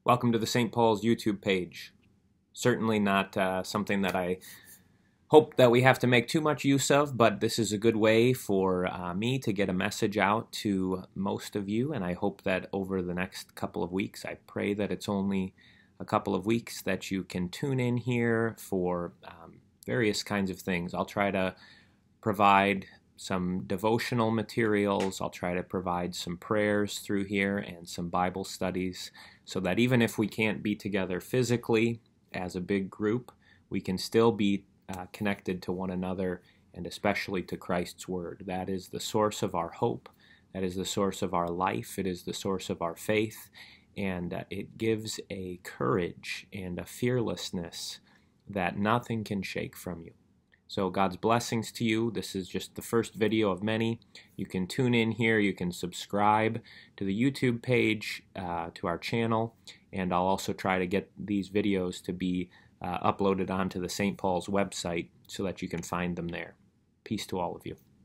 Welcome to the St. Paul's YouTube page. Certainly not something that I hope that we have to make too much use of, but this is a good way for me to get a message out to most of you, and I hope that over the next couple of weeks, I pray that it's only a couple of weeks, that you can tune in here for various kinds of things. I'll try to provide some devotional materials. I'll try to provide some prayers through here and some Bible studies so that even if we can't be together physically as a big group, we can still be connected to one another and especially to Christ's Word. That is the source of our hope. That is the source of our life. It is the source of our faith. And it gives a courage and a fearlessness that nothing can shake from you. So God's blessings to you. This is just the first video of many. You can tune in here. You can subscribe to the YouTube page, to our channel, and I'll also try to get these videos to be uploaded onto the St. Paul's website so that you can find them there. Peace to all of you.